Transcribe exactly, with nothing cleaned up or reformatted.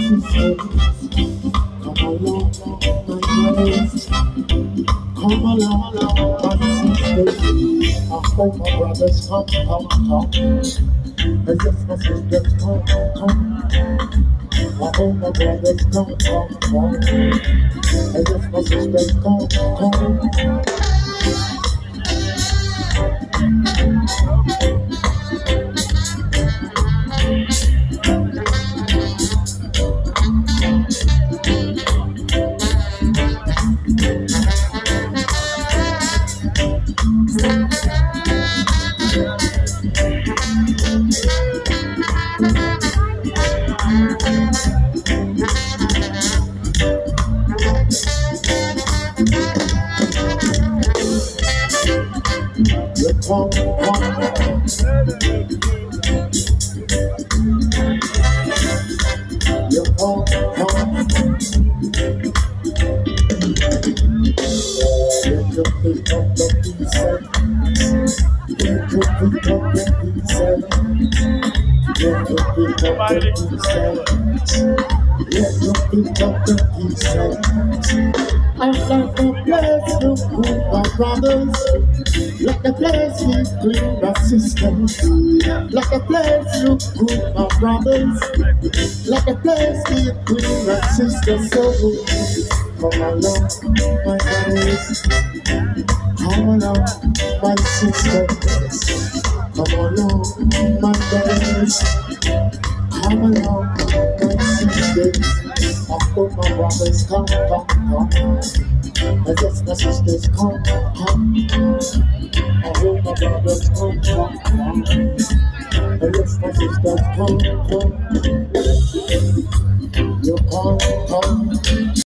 sisters, come along, my brothers. Come along, my sisters. I hope my brothers come, come, come. And yes, my sisters, come, come. I hope my brothers come, come, come. And yes, my sisters, come, come. You come, come. You come, come. Get your feet up the pieces. Get your feet up the pieces. Get your feet up the pieces. Get your feet up the pieces. I like the place to move my brothers. Like a place between my sisters. Like a place to move my brothers. Like a place between my sisters. So come along, my brothers. Come along, my sisters. Come along, my brothers. Come along, my sisters. I hope my brothers come, come, come. And yes, my sisters come, come. I hope my brothers come, come, come. And yes, my sisters come, come. You come, come.